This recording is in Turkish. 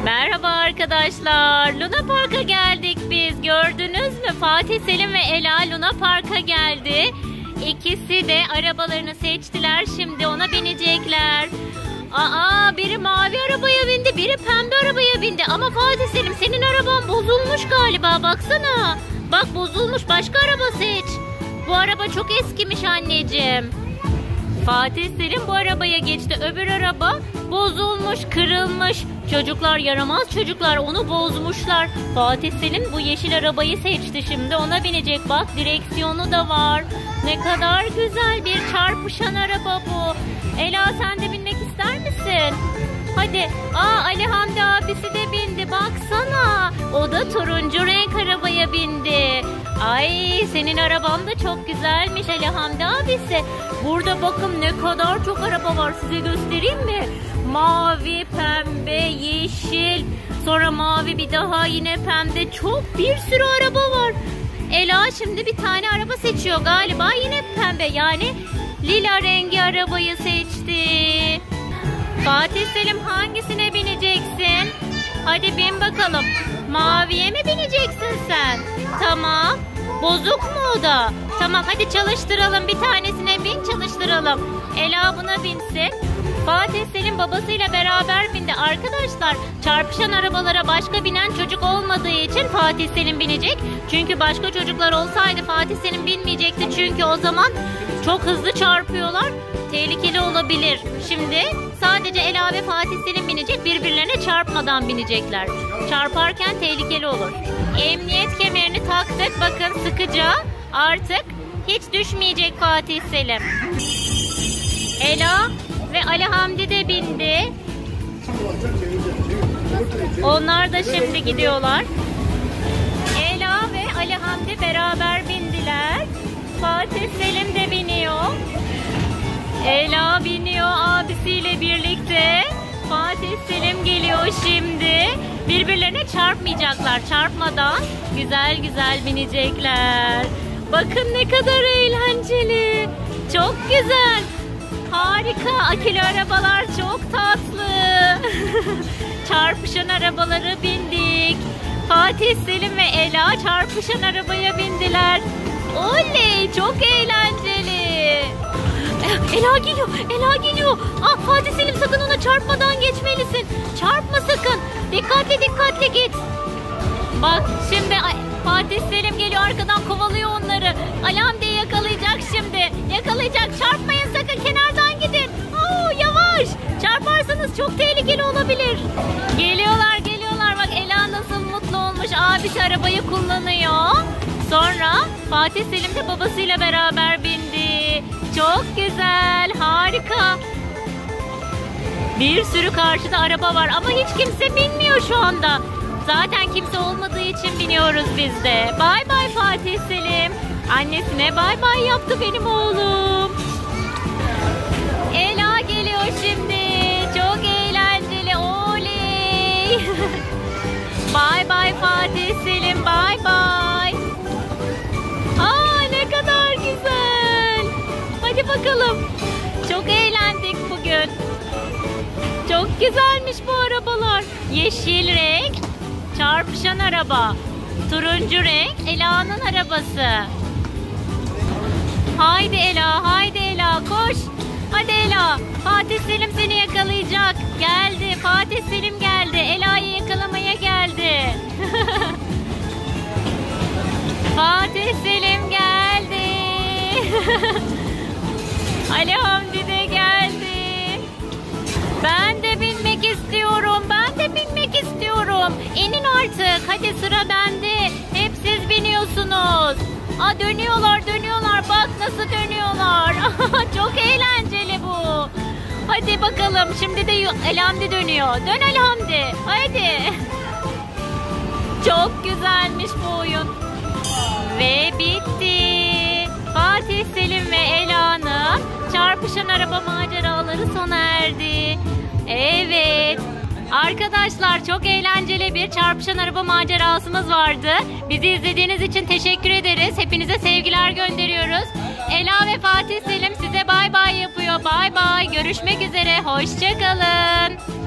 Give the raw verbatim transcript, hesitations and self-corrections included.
Merhaba arkadaşlar. Luna Park'a geldik biz. Gördünüz mü? Fatih Selim ve Ela Luna Park'a geldi. İkisi de arabalarını seçtiler. Şimdi ona binecekler. Aa, biri mavi arabaya bindi, biri pembe arabaya bindi. Ama Fatih Selim, senin araban bozulmuş galiba. Baksana. Bak, bozulmuş. Başka araba seç. Bu araba çok eskimiş anneciğim. Fatih Selim bu arabaya geçti. Öbür araba bozulmuş, kırılmış. Çocuklar, yaramaz çocuklar, onu bozmuşlar. Fatih Selim bu yeşil arabayı seçti. Şimdi ona binecek. Bak, direksiyonu da var. Ne kadar güzel bir çarpışan araba bu. Ela, sen de binmek ister misin? Hadi. Aa, Ali Hamdi abisi de bindi. Baksana. O da turuncu renk arabaya bindi. Ay, senin araban da çok güzelmiş Ali Hamdi abisi. Burada bakın ne kadar çok araba var. Size göstereyim mi? Mavi, pembe, yeşil. Sonra mavi, bir daha yine pembe. Çok bir sürü araba var. Ela şimdi bir tane araba seçiyor galiba. Yine pembe, yani lila rengi arabayı seçti. Fatih Selim, hangisine bineceksin? Hadi bin bakalım. Maviye mi bineceksin sen? Tamam. Bozuk mu o da? Tamam, hadi çalıştıralım. Bir tanesine bin, çalıştıralım. Ela buna binsin. Fatih Selim babasıyla beraber bindi. Arkadaşlar, çarpışan arabalara başka binen çocuk olmadığı için Fatih Selim binecek. Çünkü başka çocuklar olsaydı Fatih Selim binmeyecekti. Çünkü o zaman çok hızlı çarpıyorlar. Tehlikeli olabilir. Şimdi sadece Ela ve Fatih Selim binecek. Birbirlerine çarpmadan binecekler. Çarparken tehlikeli olur. Emniyet kemerini taktık. Bakın, sıkıca. Artık hiç düşmeyecek Fatih Selim. Ela ve Ali Hamdi de bindi. Onlar da şimdi gidiyorlar. Ela ve Ali Hamdi beraber bindiler. Fatih Selim de biniyor. Ela biniyor abisiyle birlikte. Fatih Selim geliyor şimdi. Birbirlerine çarpmayacaklar. Çarpmadan güzel güzel binecekler. Bakın ne kadar eğlenceli. Çok güzel. Harika. Akülü arabalar çok tatlı. Çarpışan arabalara bindik. Fatih Selim ve Ela çarpışan arabaya bindiler. Oley, çok eğlenceli. Ela geliyor. Ela geliyor. Ah, Fatih Selim, sakın ona çarpmadan geçmelisin. Çarpma sakın. Dikkatli dikkatli git. Bak şimdi Fatih Selim geliyor, arkadan kovalıyor onları. Ali Hamdi'yi yakalayacak şimdi. Yakalayacak. Çarpmayın sakın. Kenardan gidin. Oo, yavaş. Çarparsanız çok tehlikeli olabilir. Geliyorlar geliyorlar. Bak, Ela nasıl mutlu olmuş. Abisi arabayı kullanıyor. Sonra Fatih Selim de babasıyla beraber bindi. Çok güzel. Harika. Bir sürü karşıda araba var ama hiç kimse binmiyor şu anda. Zaten kimse olmadığı için biniyoruz biz de. Bay bay Fatih Selim. Annesine bay bay yaptı benim oğlum. Ela geliyor şimdi. Çok eğlenceli. Oley. Bay bay Fatih Selim. Bay bay. Aa, ne kadar güzel. Hadi bakalım. Çok eğlendik bugün. Çok güzelmiş bu arabalar. Yeşil renk çarpışan araba. Turuncu renk Ela'nın arabası. Haydi Ela, haydi Ela, koş. Hadi Ela, Fatih Selim seni yakalayacak. Geldi, Fatih Selim geldi. Ela'yı yakalamaya geldi. Fatih Selim geldi. Ali Hamdi de geldi. Ben de binmek istiyorum. Ben de binmek istiyorum. İnin artık. Hadi, sıra bende. Hep siz biniyorsunuz. Aa, dönüyorlar dönüyorlar. Bak nasıl dönüyorlar. Çok eğlenceli bu. Hadi bakalım. Şimdi de Ali Hamdi dönüyor. Dön Ali Hamdi. Hadi. Çok güzelmiş bu oyun. Ve bitti. Fatih Selim ve Ela'nın çarpışan araba maceraları sona erdi. Evet. Arkadaşlar, çok eğlenceli bir çarpışan araba macerasımız vardı. Bizi izlediğiniz için teşekkür ederiz. Hepinize sevgiler gönderiyoruz. Ela ve Fatih Selim size bay bay yapıyor. Bay bay. Görüşmek üzere. Hoşça kalın.